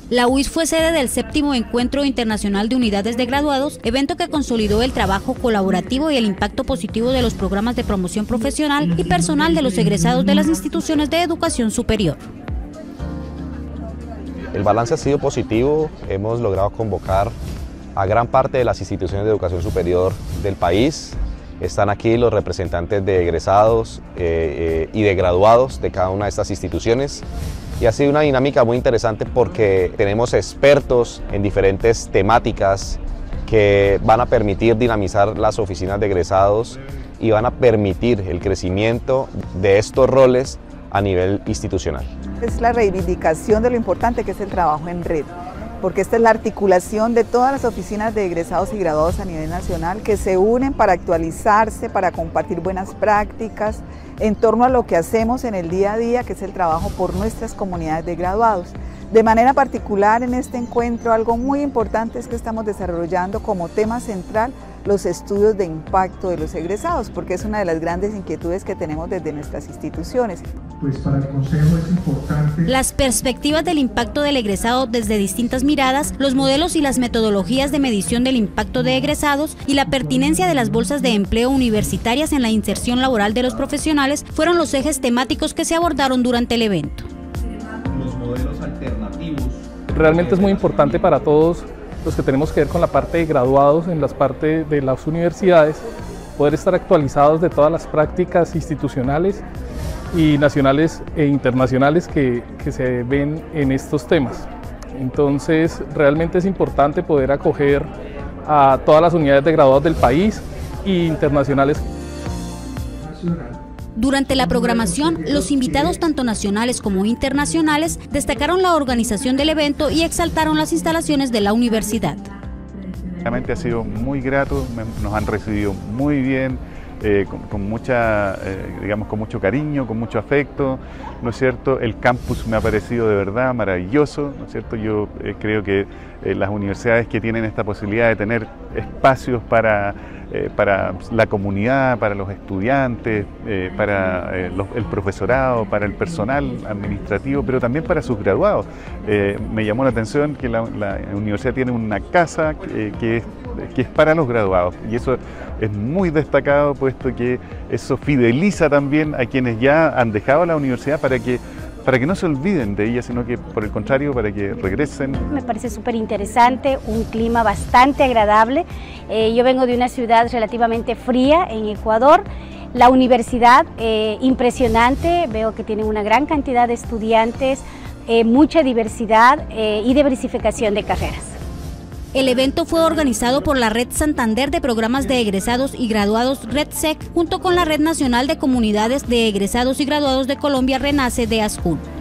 La UIS fue sede del 7º Encuentro Internacional de Unidades de Graduados, evento que consolidó el trabajo colaborativo y el impacto positivo de los programas de promoción profesional y personal de los egresados de las instituciones de educación superior. El balance ha sido positivo, hemos logrado convocar a gran parte de las instituciones de educación superior del país. Están aquí los representantes de egresados y de graduados de cada una de estas instituciones. Y ha sido una dinámica muy interesante porque tenemos expertos en diferentes temáticas que van a permitir dinamizar las oficinas de egresados y van a permitir el crecimiento de estos roles a nivel institucional. Es la reivindicación de lo importante que es el trabajo en red, porque esta es la articulación de todas las oficinas de egresados y graduados a nivel nacional que se unen para actualizarse, para compartir buenas prácticas en torno a lo que hacemos en el día a día, que es el trabajo por nuestras comunidades de graduados. De manera particular en este encuentro algo muy importante es que estamos desarrollando como tema central los estudios de impacto de los egresados, porque es una de las grandes inquietudes que tenemos desde nuestras instituciones. Pues para el Consejo es importante las perspectivas del impacto del egresado desde distintas miradas, los modelos y las metodologías de medición del impacto de egresados y la pertinencia de las bolsas de empleo universitarias en la inserción laboral de los profesionales fueron los ejes temáticos que se abordaron durante el evento. Los modelos alternativos. Realmente es muy importante para todos los que tenemos que ver con la parte de graduados en las partes de las universidades, poder estar actualizados de todas las prácticas institucionales y nacionales e internacionales que se ven en estos temas. Entonces, realmente es importante poder acoger a todas las unidades de graduados del país e internacionales. Durante la programación, los invitados tanto nacionales como internacionales destacaron la organización del evento y exaltaron las instalaciones de la universidad. Realmente ha sido muy grato, nos han recibido muy bien, con mucho cariño, con mucho afecto, ¿no es cierto? El campus me ha parecido de verdad maravilloso, ¿no es cierto? Yo creo que las universidades que tienen esta posibilidad de tener espacios para la comunidad, para los estudiantes, para el profesorado, para el personal administrativo, pero también para sus graduados. Me llamó la atención que la universidad tiene una casa que es para los graduados, y eso es muy destacado, puesto que eso fideliza también a quienes ya han dejado la universidad para que no se olviden de ella, sino que por el contrario, para que regresen. Me parece súper interesante, un clima bastante agradable. Yo vengo de una ciudad relativamente fría en Ecuador. La universidad, impresionante, veo que tiene una gran cantidad de estudiantes, mucha diversidad y diversificación de carreras. El evento fue organizado por la Red Santander de Programas de Egresados y Graduados RedSec, junto con la Red Nacional de Comunidades de Egresados y Graduados de Colombia Renace de ASCUN.